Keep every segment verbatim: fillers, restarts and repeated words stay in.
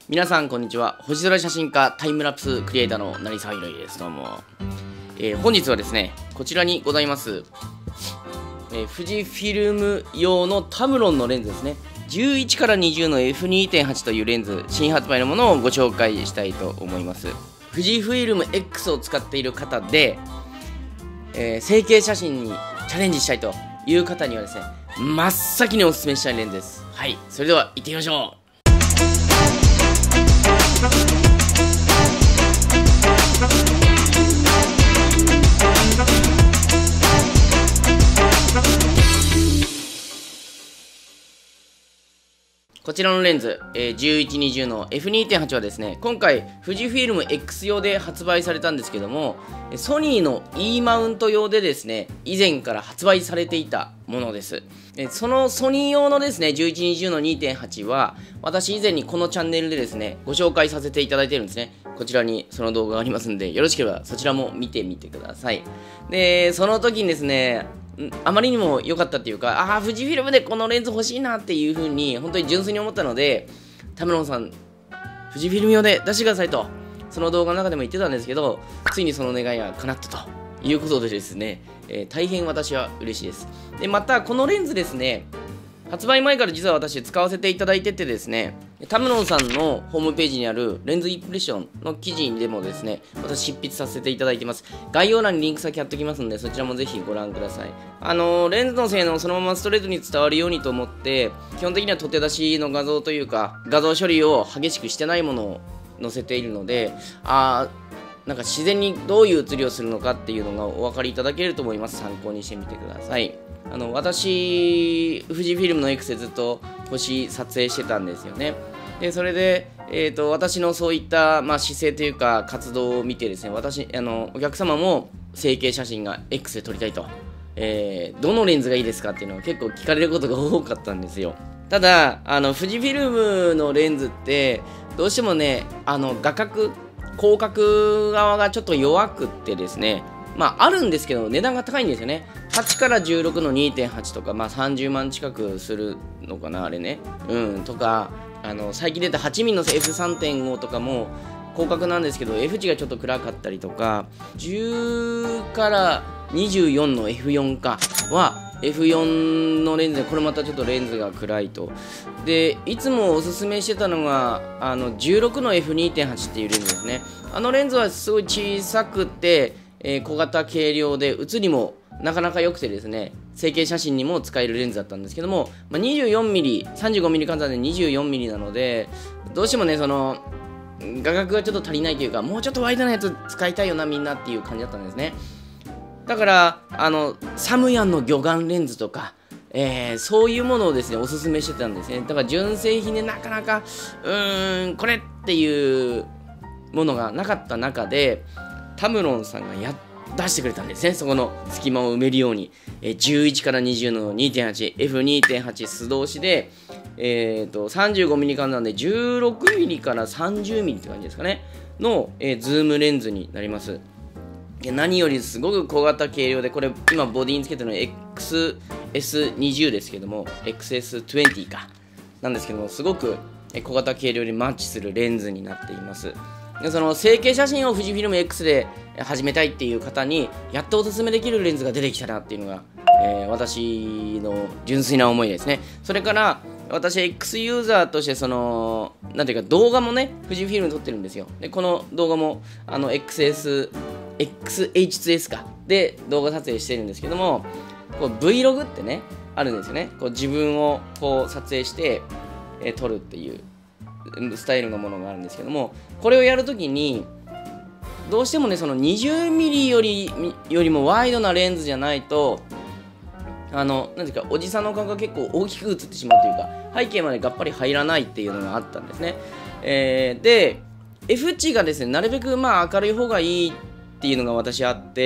皆さんこんにちは。星空写真家タイムラプスクリエイターの成沢ひろゆきです。どうも、えー、本日はですねこちらにございます、えー、富士フィルム用のタムロンのレンズですね。じゅういちからにじゅうの エフにてんはち というレンズ、新発売のものをご紹介したいと思います。富士フィルム X を使っている方で、えー、成形写真にチャレンジしたいという方にはですね真っ先におすすめしたいレンズです。はい、それでは行ってみましょう。こちらのレンズ、えー、じゅういち、にじゅうの エフにてんはち はですね、今回富士フィルム X 用で発売されたんですけども、ソニーの E マウント用でですね、以前から発売されていたものです。そのソニー用のですね、じゅういち、にじゅうの にてんはち は、私以前にこのチャンネルでですね、ご紹介させていただいているんですね。こちらにその動画がありますんで、よろしければそちらも見てみてください。で、その時にですね、あまりにも良かったっていうか、ああ、富士フィルムでこのレンズ欲しいなっていう風に、本当に純粋に思ったので、タムロンさん、富士フィルム用で出してくださいと、その動画の中でも言ってたんですけど、ついにその願いが叶ったということでですね、えー、大変私は嬉しいです。で、また、このレンズですね、発売前から実は私使わせていただいててですね、タムロンさんのホームページにあるレンズインプレッションの記事にでもですね、私執筆させていただいてます。概要欄にリンク先貼っておきますので、そちらもぜひご覧ください。あのー、レンズの性能をそのままストレートに伝わるようにと思って、基本的には取って出しの画像というか、画像処理を激しくしてないものを載せているので、あー、なんか自然にどういう写りをするのかっていうのがお分かりいただけると思います。参考にしてみてください。あの私、富士フィルムの X でずっと星撮影してたんですよね。でそれで、えーと、私のそういった、まあ、姿勢というか活動を見てですね、私あのお客様も成形写真が X で撮りたいと、えー、どのレンズがいいですかっていうのは結構聞かれることが多かったんですよ。ただあの富士フィルムのレンズってどうしてもね、あの画角広角側がちょっと弱くってですね、まああるんですけど値段が高いんですよね。はちからじゅうろくの にてんはち とか、まあ、さんじゅうまん近くするのかなあれね、うんとか、あの最近出た はちミリ の エフさんてんご とかも広角なんですけど F 値がちょっと暗かったりとか、じゅうからにじゅうよんの エフよん かは エフよん のレンズで、これまたちょっとレンズが暗いと。でいつもおすすめしてたのがあのじゅうろくの エフにてんはち っていうレンズですね。あのレンズはすごい小さくて、えー、小型軽量で写りもなかなか良くてですね、成形写真にも使えるレンズだったんですけども、まあ、にじゅうよんミリ、さんじゅうごミリ換算で にじゅうよんミリ なので、どうしてもねその画角がちょっと足りないというか、もうちょっとワイドなやつ使いたいよなみんなっていう感じだったんですね。だからあのサムヤンの魚眼レンズとか、えー、そういうものをですねおすすめしてたんですね。だから純正品でなかなかうーんこれっていうものがなかった中で、タムロンさんがやっ出してくれたんですね。そこの隙間を埋めるように、えー、じゅういちからにじゅうの にてんはち、エフにてんはち 素通しで、えー、と さんじゅうごミリ 換算で じゅうろくミリ から さんじゅうミリ って感じですかねの、えー、ズームレンズになります。で何よりすごく小型軽量で、これ今ボディにつけてるの エックスエスにじゅう ですけども エックスエスにじゅう かなんですけども、すごく小型軽量にマッチするレンズになっています。でその成形写真を富士フィルム X で始めたいっていう方にやっとおすすめできるレンズが出てきたなっていうのが、えー、私の純粋な思いですね。それから私 X ユーザーとしてそのなんていうか動画もね富士フィルムで撮ってるんですよ。でこの動画もあの エックスエス エックスエイチツーエス かで動画撮影してるんですけども、こう Vlog ってねあるんですよね。こう自分をこう撮影して、えー、撮るっていうスタイルのものがあるんですけども、これをやるときにどうしてもねその にじゅうミリ よりよりもワイドなレンズじゃないと、あのなんていうかおじさんの顔が結構大きく映ってしまうというか、背景までがっぱり入らないっていうのがあったんですね。えー、で F 値がですねなるべくまあ明るい方がいいっていうのが私あって、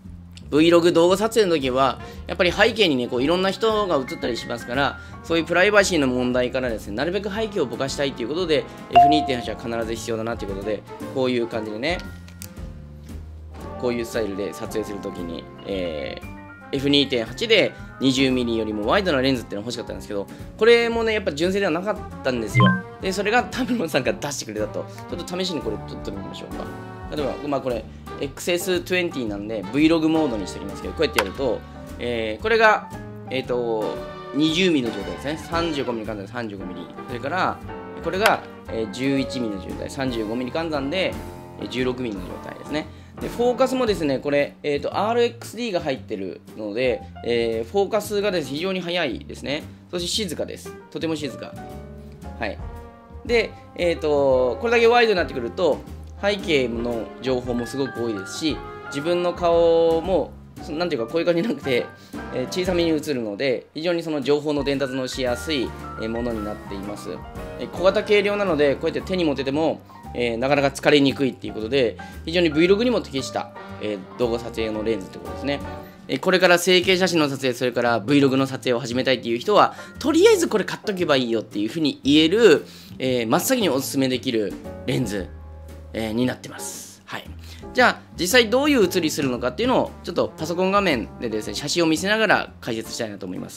Vlog 動画撮影の時はやっぱり背景にねこういろんな人が映ったりしますから、そういうプライバシーの問題からですねなるべく背景をぼかしたいということで エフにてんはち は必ず必要だなということで、こういう感じでねこういうスタイルで撮影するときに、えー、 エフにてんはち で にじゅうミリ よりもワイドなレンズっていうのが欲しかったんですけど、これもねやっぱ純正ではなかったんですよ。でそれが田村さんが出してくれたと。ちょっと試しにこれ撮ってみましょうか。例えばまあこれ エックスエスにじゅう なんで Vlog モードにしておきますけど、こうやってやると、えー、これがえっ、ー、とにじゅうミリの状態ですね。さんじゅうごミリ換算で さんじゅうごミリ、それからこれがじゅういちミリの状態、さんじゅうごミリ換算でじゅうろくミリの状態ですね。でフォーカスもですね、これ、えー、と アールエックスディー が入ってるので、えー、フォーカスがです、ね、非常に速いですね。そして静かです。とても静か。はい。で、えー、とこれだけワイドになってくると、背景の情報もすごく多いですし、自分の顔もなんていうかこういう感じじゃなくて、えー、小さめに映るので、非常にその情報の伝達のしやすいものになっています。えー、小型軽量なので、こうやって手に持っててもえー、なかなか疲れにくいっていうことで、非常に Vlog にも適した、えー、動画撮影のレンズってことですね。えー、これから整形写真の撮影、それから Vlog の撮影を始めたいっていう人は、とりあえずこれ買っとけばいいよっていうふうに言える、えー、真っ先におすすめできるレンズ、えー、になってます。はい。じゃあ実際どういう写りするのかっていうのをちょっとパソコン画面でですね、写真を見せながら解説したいなと思います。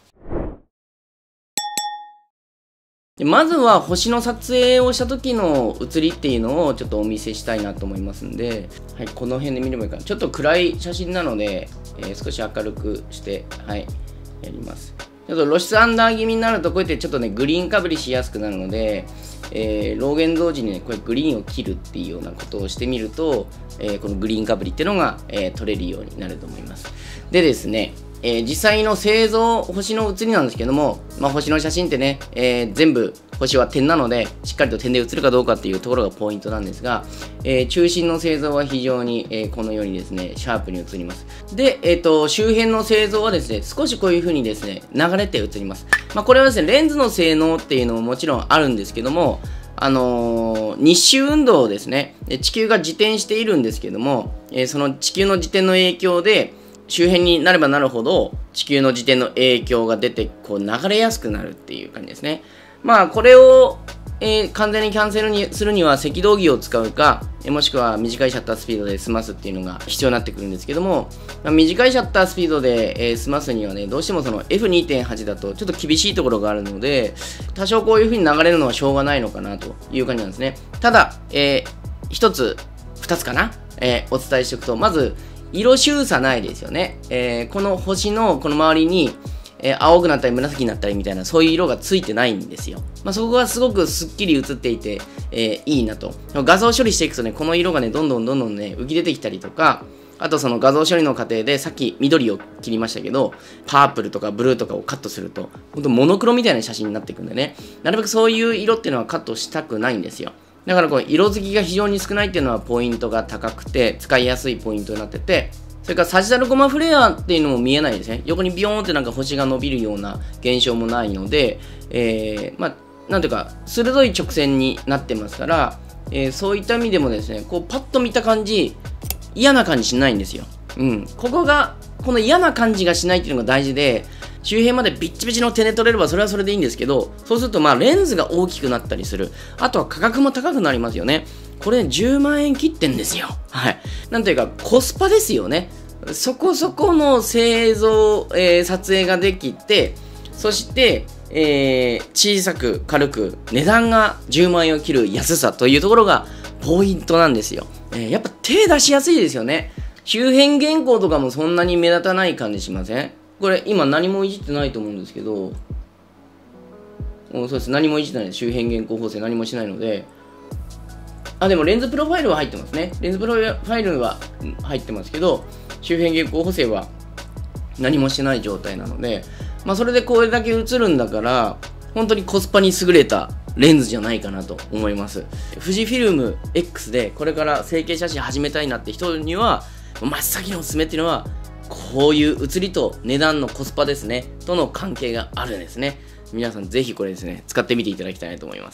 でまずは星の撮影をした時の写りっていうのをちょっとお見せしたいなと思いますんで、はい、この辺で見ればいいかな。ちょっと暗い写真なので、えー、少し明るくして、はい、やります。ちょっと露出アンダー気味になると、こうやってちょっとね、グリーンかぶりしやすくなるので、えー、老眼同時にね、これグリーンを切るっていうようなことをしてみると、えー、このグリーンかぶりっていうのが、えー、撮れるようになると思います。でですね、えー、実際の製造星の写りなんですけども、まあ、星の写真ってね、えー、全部星は点なので、しっかりと点で写るかどうかっていうところがポイントなんですが、えー、中心の製造は非常に、えー、このようにですね、シャープに写ります。で、えーと、周辺の製造はですね、少しこういう風にですね、流れて写ります。まあ、これはですね、レンズの性能っていうのももちろんあるんですけども、あのー、日周運動ですね、地球が自転しているんですけども、えー、その地球の自転の影響で、周辺になればなるほど地球の自転の影響が出てこう流れやすくなるっていう感じですね。まあこれを、えー、完全にキャンセルにするには赤道儀を使うか、もしくは短いシャッタースピードで済ますっていうのが必要になってくるんですけども、まあ、短いシャッタースピードで、えー、済ますにはね、どうしてもその エフにてんはち だとちょっと厳しいところがあるので、多少こういう風に流れるのはしょうがないのかなという感じなんですね。ただ、えー、一つ二つかな、えー、お伝えしておくと、まず色収差ないですよね。えー、この星のこの周りに、えー、青くなったり紫になったりみたいな、そういう色がついてないんですよ。まあ、そこがすごくすっきり映っていて、えー、いいなと。画像処理していくとね、この色がね、どんどんどんどんね、浮き出てきたりとか、あとその画像処理の過程でさっき緑を切りましたけど、パープルとかブルーとかをカットすると、ほんとモノクロみたいな写真になっていくんでね、なるべくそういう色っていうのはカットしたくないんですよ。だからこう色づきが非常に少ないっていうのはポイントが高くて使いやすいポイントになってて、それからサジタルゴマフレアっていうのも見えないですね。横にビヨーンってなんか星が伸びるような現象もないので、えー、まあなんていうか鋭い直線になってますから、えー、そういった意味でもですね、こうパッと見た感じ嫌な感じしないんですよ。うん、ここがこの嫌な感じがしないっていうのが大事で、周辺までビッチビチの手で取れればそれはそれでいいんですけど、そうするとまあレンズが大きくなったりする。あとは価格も高くなりますよね。これじゅうまんえん切ってんですよ。はい。なんというかコスパですよね。そこそこの製造、えー、撮影ができて、そして、えー、小さく軽く値段がじゅうまんえんを切る安さというところがポイントなんですよ。えー、やっぱ手出しやすいですよね。周辺原稿とかもそんなに目立たない感じしません？これ今何もいじってないと思うんですけど、そうです、何もいじってないです。周辺原稿補正何もしないので、あ、でもレンズプロファイルは入ってますね。レンズプロファイルは入ってますけど、周辺原稿補正は何もしてない状態なので、まあそれでこれだけ映るんだから、本当にコスパに優れたレンズじゃないかなと思います。富士フィルム X でこれから整形写真始めたいなって人には、真っ先におすすめっていうのは、こういう写りと値段のコスパですね、との関係があるんですね。皆さんぜひこれですね、使ってみていただきたいなと思います。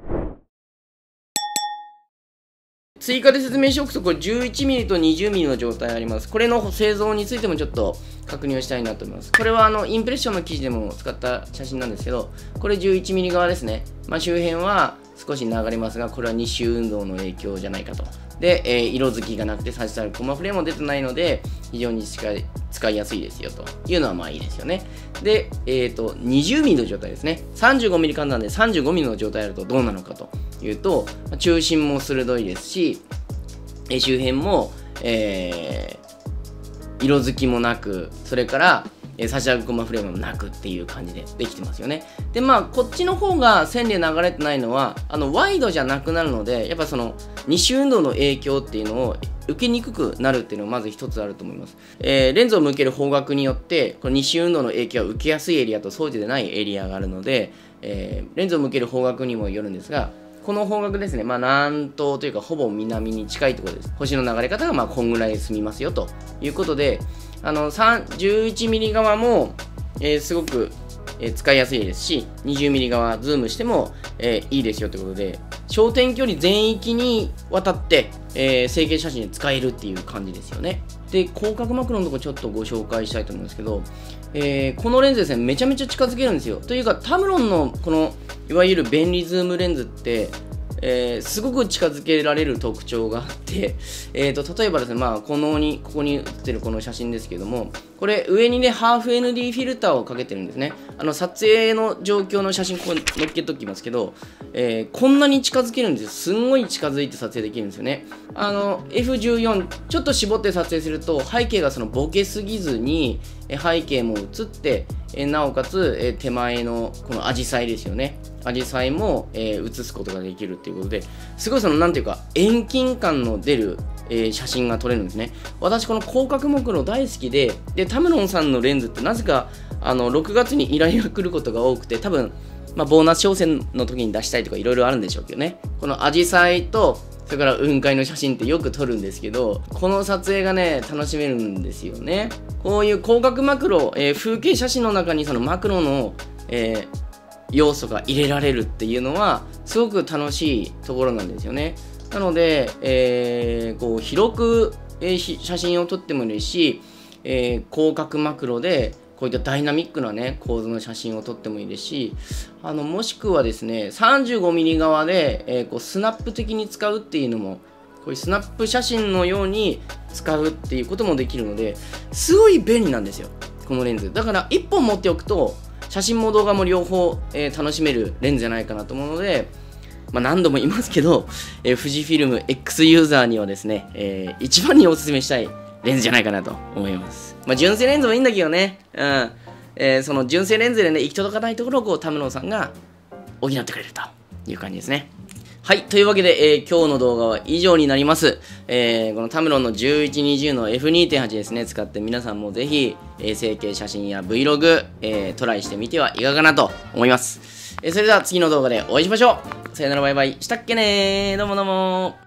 追加で説明しておくと、これ じゅういちミリ と にじゅうミリ の状態あります。これの製造についてもちょっと確認をしたいなと思います。これはあのインプレッションの記事でも使った写真なんですけど、これ じゅういちミリ 側ですね。まあ、周辺は、 少し流れますが、これは日周運動の影響じゃないかと。で、えー、色づきがなくて差し障るコマフレームも出てないので、非常に使い、使いやすいですよというのはまあいいですよね。で、えっと、にじゅうミリの状態ですね。さんじゅうごミリ換算でさんじゅうごミリの状態あるとどうなのかというと、中心も鋭いですし、え周辺も、えー、色づきもなく、それからえ差し上げコマフレームもなくっていう感じでできてますよね。でまあこっちの方が線で流れてないのはあのワイドじゃなくなるので、やっぱその日周運動の影響っていうのを受けにくくなるっていうのはまず一つあると思います。えー、レンズを向ける方角によってこの日周運動の影響を受けやすいエリアとそうでないエリアがあるので、えー、レンズを向ける方角にもよるんですが、この方角ですね、まあ、南東というかほぼ南に近いところです。星の流れ方がまあこんぐらい進みますよということで、あのじゅういちミリ側も、えー、すごく、えー、使いやすいですし、にじゅうミリ側ズームしても、えー、いいですよということで、焦点距離全域にわたって、えー、成形写真で使えるっていう感じですよね。で、広角マクロのところちょっとご紹介したいと思うんですけど、えー、このレンズですね、めちゃめちゃ近づけるんですよ。というか、タムロンのこのいわゆる便利ズームレンズって、えー、すごく近づけられる特徴があって、えー、と例えばですね、まあ、このにここに写ってるこの写真ですけども、これ上にねハーフ エヌディー フィルターをかけてるんですね。あの撮影の状況の写真ここに載っけときますけど、えー、こんなに近づけるんですよ。すんごい近づいて撮影できるんですよね。あの エフじゅうよん ちょっと絞って撮影すると背景がそのボケすぎずに背景も映って、えー、なおかつ、えー、手前のこのアジサイですよね。アジサイも、えー、映すことができるっていうことで、すごいそのなんていうか遠近感の出る、えー、写真が撮れるんですね。私この広角マクロ大好きで、でタムロンさんのレンズってなぜかあのろくがつに依頼が来ることが多くて、多分、まあ、ボーナス商戦の時に出したいとかいろいろあるんでしょうけどね。このアジサイとそれから雲海の写真ってよく撮るんですけど、この撮影がね楽しめるんですよね。こういう広角マクロ、えー、風景写真の中にそのマクロの、えー要素が入れられるっていうのはすごく楽しいところなんですよね。なので、えー、こう広く、えー、写真を撮ってもいいし、えー、広角マクロでこういったダイナミックなね構図の写真を撮ってもいいですし、あのもしくはですね さんじゅうごミリ 側で、えー、こうスナップ的に使うっていうのも、こういうスナップ写真のように使うっていうこともできるので、すごい便利なんですよこのレンズ。だからいっぽん持っておくと写真も動画も両方、えー、楽しめるレンズじゃないかなと思うので、まあ、何度も言いますけど、えー、富士フィルム X ユーザーにはですね、えー、一番におすすめしたいレンズじゃないかなと思います。まあ、純正レンズもいいんだけどね、うんえー、その純正レンズでね行き届かないところをこうタムロンさんが補ってくれるという感じですね。はい。というわけで、えー、今日の動画は以上になります。えー、このタムロンのじゅういちにじゅうの エフにてんはち ですね、使って皆さんもぜひ、えー、成形写真や Vlog、えー、トライしてみてはいかがかなと思います。えー、それでは次の動画でお会いしましょう。さよならバイバイ。したっけねー。どうもどうも。